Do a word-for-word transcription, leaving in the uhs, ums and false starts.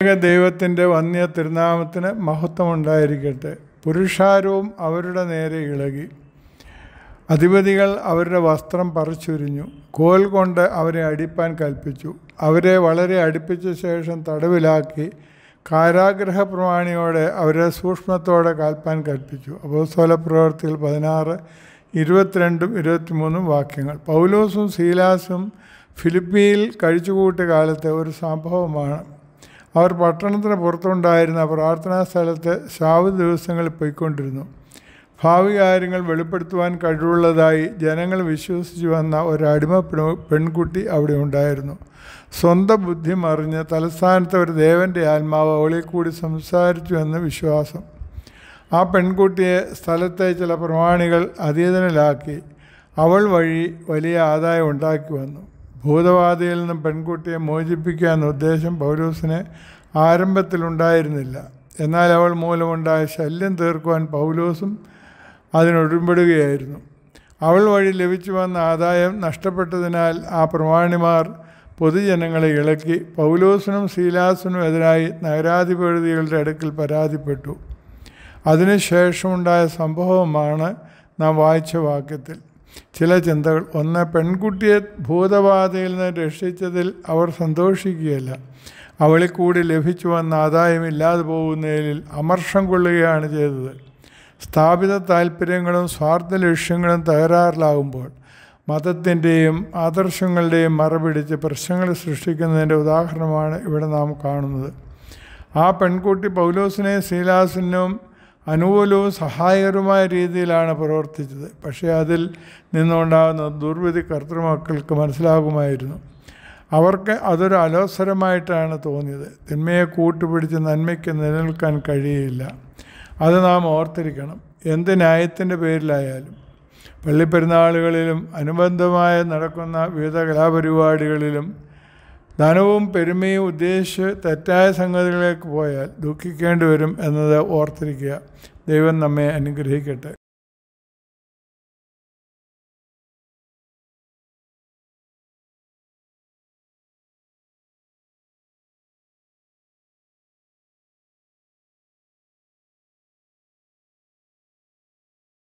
ദൈവത്തിൻ്റെ വന്യ തിരുനാമത്തിന് മഹത്വമുണ്ടായിരിക്കട്ടെ. പുരുഷാരവും അവരുടെ നേരെ ഇളകി. അധിപതികൾ അവരുടെ വസ്ത്രം പറിച്ചുരിഞ്ഞു. കോൽ കൊണ്ട് അവരെ അടിപ്പാൻ കൽപ്പിച്ചു. അവരെ വളരെ അടുപ്പിച്ച ശേഷം തടവിലാക്കി കാരാഗൃഹ പ്രമാണിയോടെ അവരെ സൂക്ഷ്മത്തോടെ കാൽപ്പാൻ കൽപ്പിച്ചു. അപ്പോസ്തല പ്രവൃത്തികൾ പതിനാറ് ഇരുപത്തിരണ്ടും ഇരുപത്തിമൂന്നും വാക്യങ്ങൾ. പൗലോസും സീലാസും ഫിലിപ്പിയിൽ കഴിച്ചുകൂട്ടിയ കാലത്തെ ഒരു സംഭവമാണ്. അവർ പട്ടണത്തിന് പുറത്തുണ്ടായിരുന്ന പ്രാർത്ഥനാ സ്ഥലത്ത് ശാബത്ത് ദിവസങ്ങളിൽ പോയിക്കൊണ്ടിരുന്നു. ഭാവി കാര്യങ്ങൾ വെളിപ്പെടുത്തുവാൻ കഴിവുള്ളതായി ജനങ്ങൾ വിശ്വസിച്ചു വന്ന ഒരടിമ പെൺകുട്ടി അവിടെ ഉണ്ടായിരുന്നു. സ്വന്തം ബുദ്ധി മറിഞ്ഞ് തലസ്ഥാനത്ത് ഒരു ദേവൻ്റെ ആത്മാവ് അവളിൽ കൂടി സംസാരിച്ചു എന്ന് വിശ്വാസം. ആ പെൺകുട്ടിയെ സ്ഥലത്തെ ചില പ്രമാണികൾ അധീനലാക്കി അവൾ വഴി വലിയ ആദായം ഉണ്ടാക്കി വന്നു. ഭൂതബാധയിൽ നിന്നും പെൺകുട്ടിയെ മോചിപ്പിക്കുക എന്ന ഉദ്ദേശം പൗലോസിന് ആരംഭത്തിലുണ്ടായിരുന്നില്ല. എന്നാൽ അവൾ മൂലമുണ്ടായ ശല്യം തീർക്കുവാൻ പൗലോസും അതിനൊടുമ്പെടുകയായിരുന്നു. അവൾ വഴി ലഭിച്ചു വന്ന ആദായം നഷ്ടപ്പെട്ടതിനാൽ ആ പ്രമാണിമാർ പൊതുജനങ്ങളെ ഇളക്കി പൗലോസിനും സീലാസിനും എതിരായി നഗരാധിപതികളുടെ അടുക്കൽ പരാതിപ്പെട്ടു. അതിനുശേഷമുണ്ടായ സംഭവമാണ് നാം വായിച്ച വാക്യത്തിൽ. ചില ചിന്തകൾ. ഒന്ന്, പെൺകുട്ടിയെ ഭൂതബാധയിൽ നിന്ന് രക്ഷിച്ചതിൽ അവർ സന്തോഷിക്കുകയല്ല, അവളിൽ കൂടി ലഭിച്ചു വന്ന ആദായം ഇല്ലാതെ പോകുന്നതിൽ അമർഷം കൊള്ളുകയാണ് ചെയ്തത്. സ്ഥാപിത താല്പര്യങ്ങളും സ്വാർത്ഥ ലക്ഷ്യങ്ങളും തകരാറിലാകുമ്പോൾ മതത്തിൻ്റെയും ആദർശങ്ങളുടെയും മറപിടിച്ച് പ്രശ്നങ്ങൾ സൃഷ്ടിക്കുന്നതിൻ്റെ ഉദാഹരണമാണ് ഇവിടെ നാം കാണുന്നത്. ആ പെൺകുട്ടി പൗലോസിനെ സീലാസിനും അനുകൂലവും സഹായകരമായ രീതിയിലാണ് പ്രവർത്തിച്ചത്. പക്ഷേ അതിൽ നിന്നുണ്ടാകുന്ന ദുർവിധി കർത്തൃമക്കൾക്ക് മനസ്സിലാകുമായിരുന്നു. അവർക്ക് അതൊരു അലോസരമായിട്ടാണ് തോന്നിയത്. തിന്മയെ കൂട്ടുപിടിച്ച് നന്മയ്ക്ക് നിലനിൽക്കാൻ കഴിയില്ല. അത് നാം ഓർത്തിരിക്കണം. എന്ത് ന്യായത്തിൻ്റെ പേരിലായാലും. പള്ളിപ്പെരുന്നാളുകളിലും അനുബന്ധമായി നടക്കുന്ന വിവിധ കലാപരിപാടികളിലും ധനവും പെരുമയും ഉദ്ദേശിച്ച് തെറ്റായ സംഗതികളിലേക്ക് പോയാൽ ദുഃഖിക്കേണ്ടി വരും എന്നത് ഓർത്തിരിക്കുക. ദൈവം നമ്മെ അനുഗ്രഹിക്കട്ടെ.